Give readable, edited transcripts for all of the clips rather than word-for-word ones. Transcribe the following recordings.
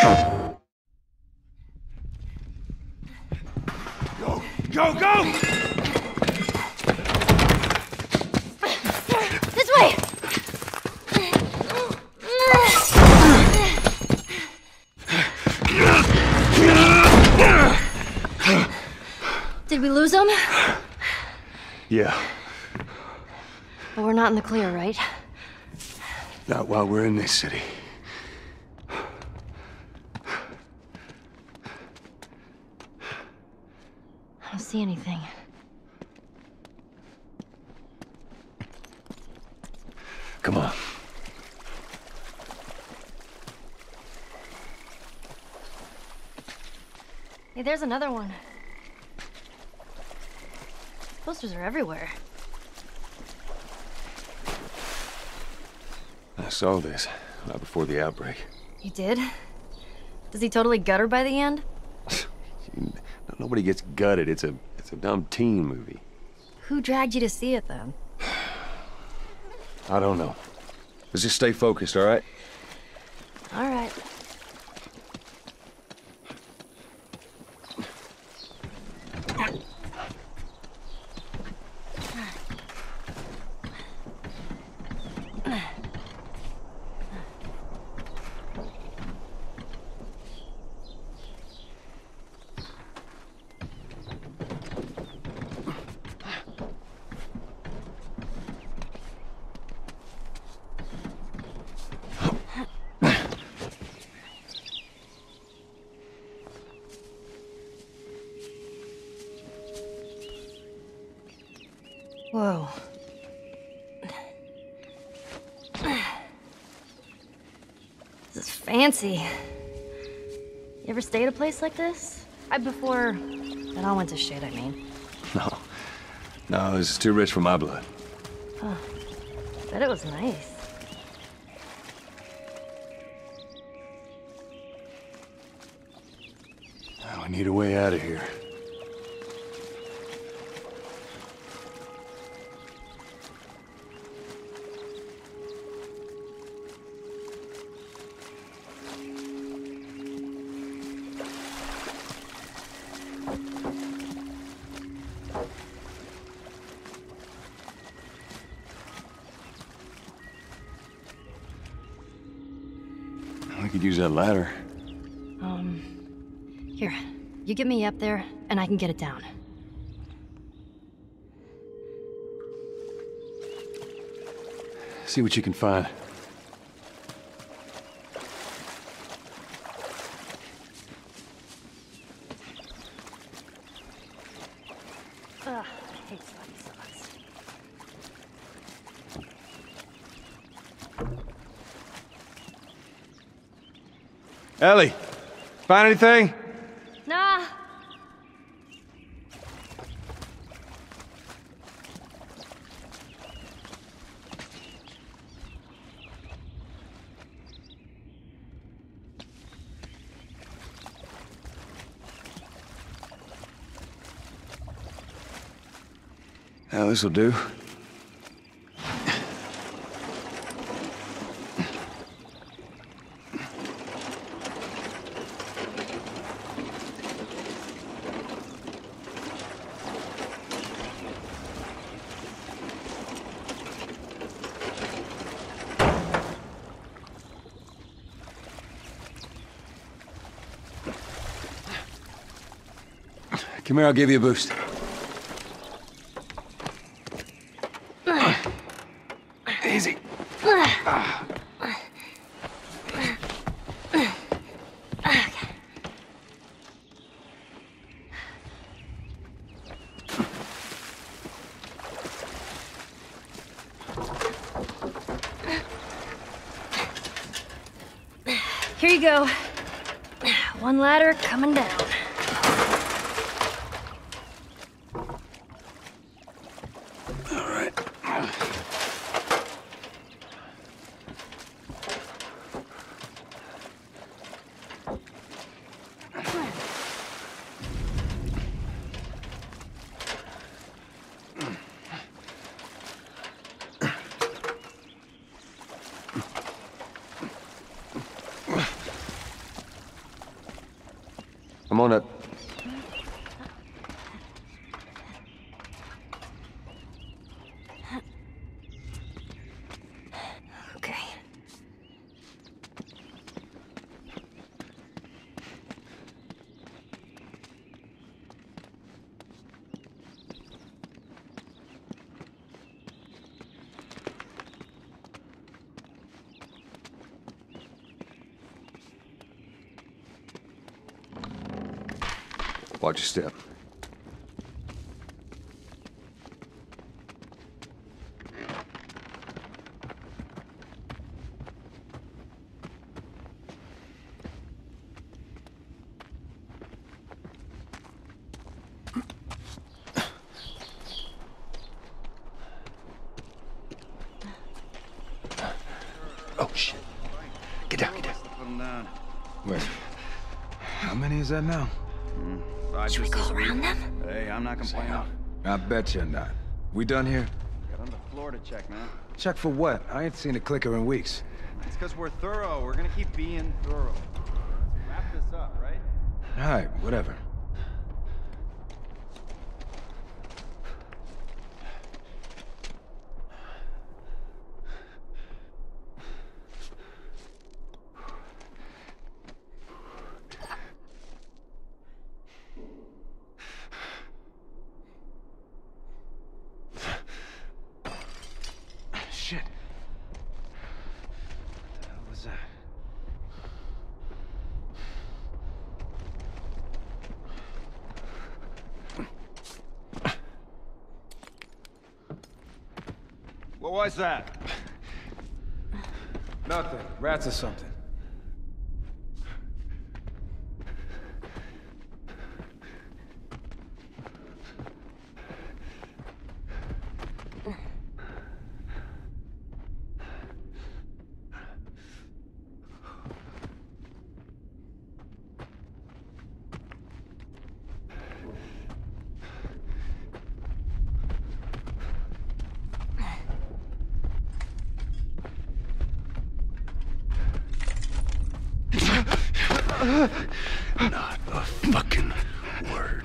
Go! Go! Go! This way! Did we lose him? Yeah, But we're not in the clear, right? not while we're in this city. I don't see anything. Come on. Hey, there's another one. Posters are everywhere. I saw this right before the outbreak. You did? Does he totally gut her by the end? Nobody gets gutted. It's a dumb teen movie. Who dragged you to see it then? I don't know. Let's just stay focused, all right? All right. Whoa. This is fancy. You ever stay at a place like this? Before it all went to shit, I mean. No. No, this is too rich for my blood. Oh, bet it was nice. Now, we need a way out of here. We could use that ladder. Here, you get me up there, and I can get it down. See what you can find. Ugh, I hate soggy socks. Ellie, find anything? Nah. Now, this'll do. Come here, I'll give you a boost. Easy. Here you go. One ladder coming down. All right. I'm on it. Okay. Watch your step. Oh, shit. Get down, get down. Put them down. Wait, how many is that now? Should we go around them? Hey, I'm not complaining. I bet you're not. We done here? Got on the floor to check, man. Check for what? I ain't seen a clicker in weeks. It's because we're thorough. We're gonna keep being thorough. Wrap this up, right? Alright, whatever. Shit. What the hell was that? What was that? Nothing. Rats or something. Not a fucking word.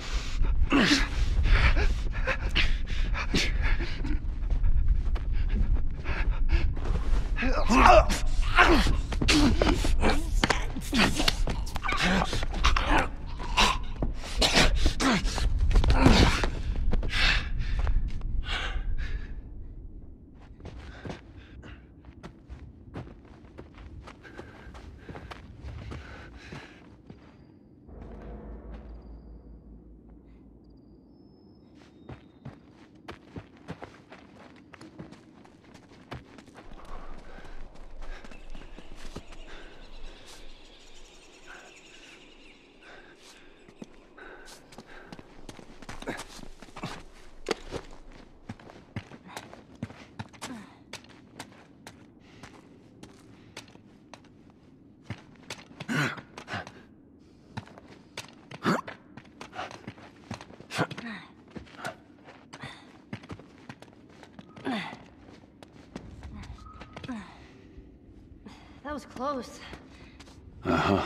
That was close. Uh-huh.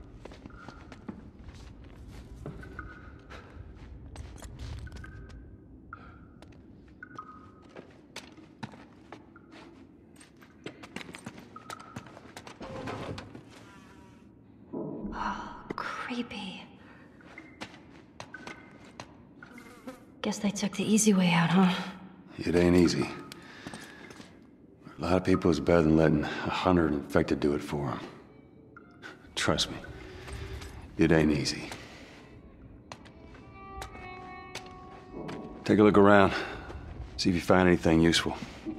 Creepy. Guess they took the easy way out, huh? It ain't easy. A lot of people is better than letting 100 infected do it for them. Trust me, it ain't easy. Take a look around. See if you find anything useful.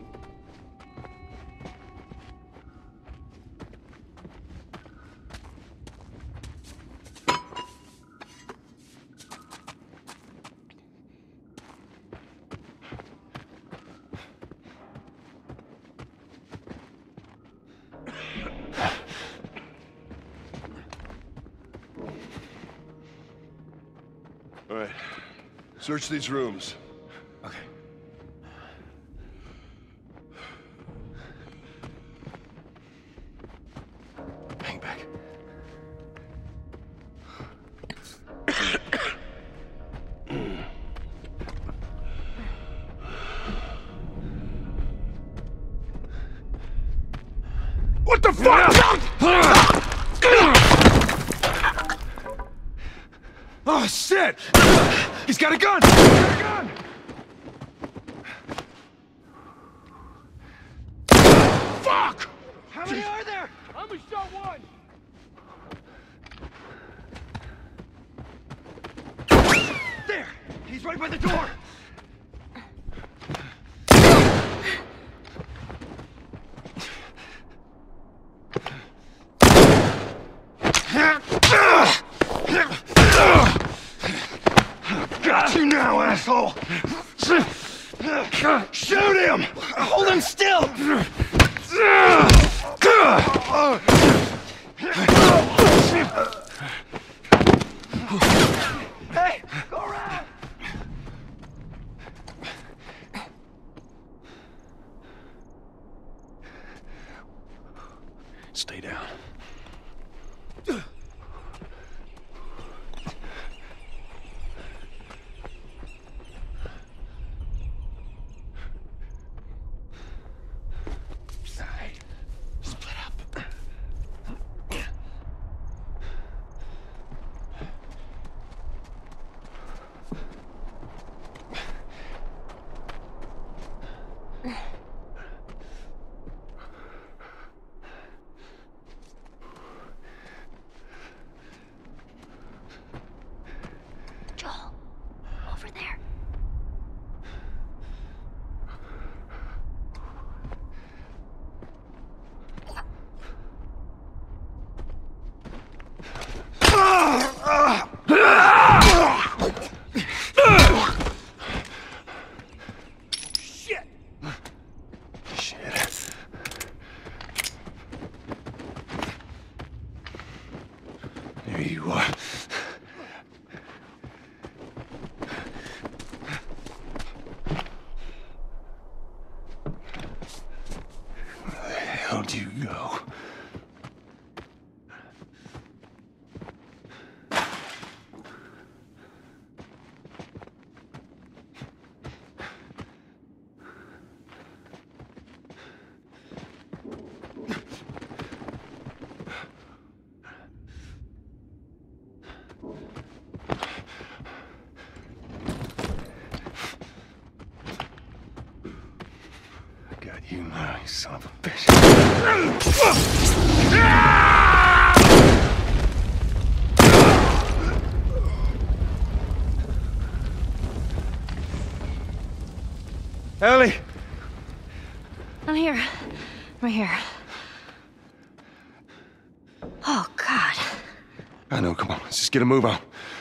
All right. Search these rooms. Okay. Hang back. What the fuck? Oh, shit! He's got a gun! He's got a gun! Fuck! How many are there? I only shot one! There! He's right by the door! Got you now, asshole! Shoot him! Hold him still! Hey, go around! Stay down. Split up. Joel, over there. Shit. There you are. Where the hell do you go? I got you now, you son of a bitch. Ellie! I'm here. I'm here. Oh, God. I know, come on, let's just get a move on.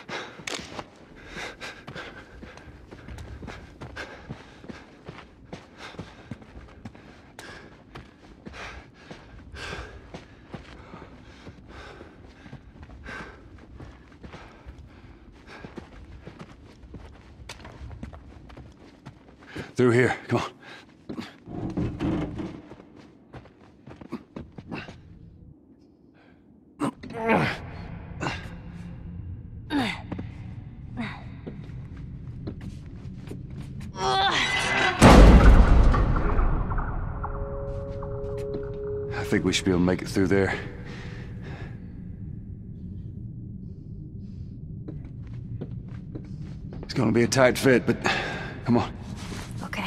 Through here, come on. I think we should be able to make it through there. It's gonna be a tight fit, but come on. Okay.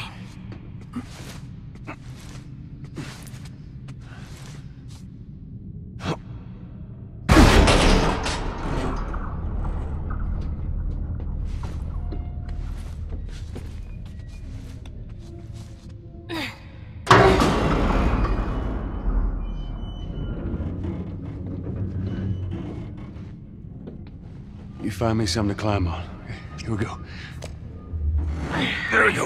You find me something to climb on. Okay, here we go. There we go.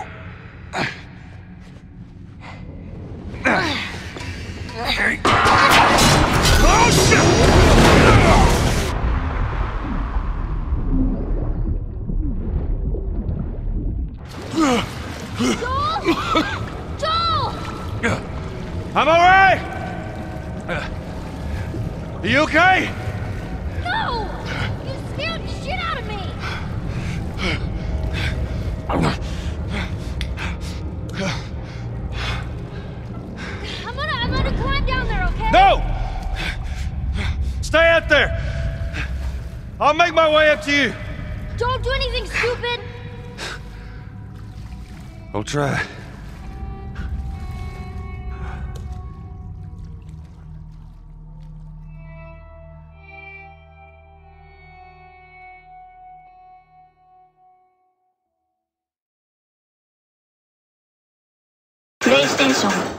There you go. Oh, shit! Joel! I'm all right! Are you okay? No! You scared the shit out of me! I'm gonna climb down there, okay? No! I'll make my way up to you. Don't do anything stupid! I'll try. PlayStation